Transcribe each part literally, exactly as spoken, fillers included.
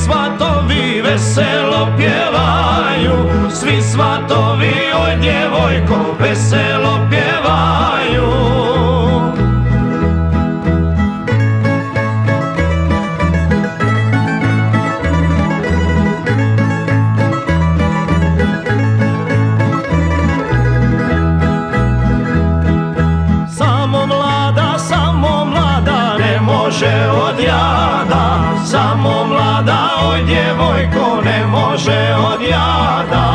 svatovi veselo pjevaju, svi svatovi oj djevojko veselo pjevaju. Samo mlada, samo mlada ne može od jada, samo mlada oj djevojko ne može od jada.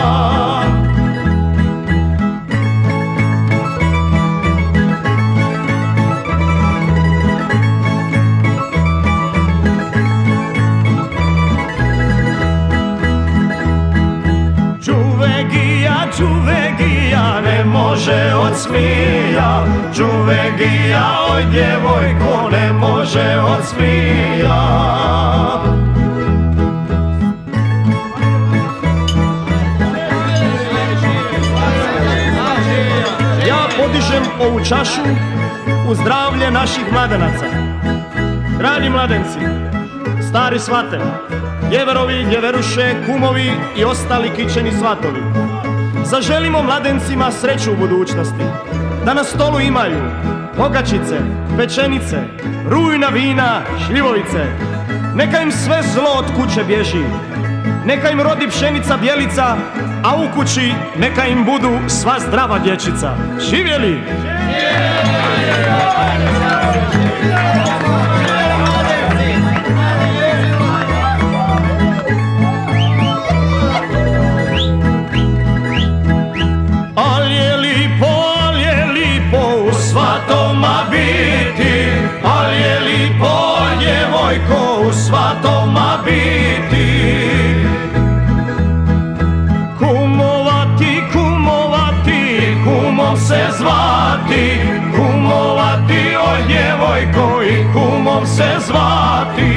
Čuvegija, čuvegija ne može od smija, čuvegija oj djevojko ne može od smija. Ja podižem ovu čašu u zdravlje naših mladenaca. Dragi mladenci, stari svate, djeverovi, djeveruše, kumovi i ostali kičeni svatovi, zaželimo mladencima sreću u budućnosti, da na stolu imaju pogačice, pečenice, rujna vina, šljivovice. Neka im sve zlo od kuće bježi, neka im rodi pšenica bjelica, a u kući neka im budu sva zdrava dječica. Živjeli! Al je lipo, al je lipo u svatoma biti, al je lipo djevojko u svatoma biti. Kumovati, kumovati, kumom se zvati, kumovati o djevojko i kumom se zvati.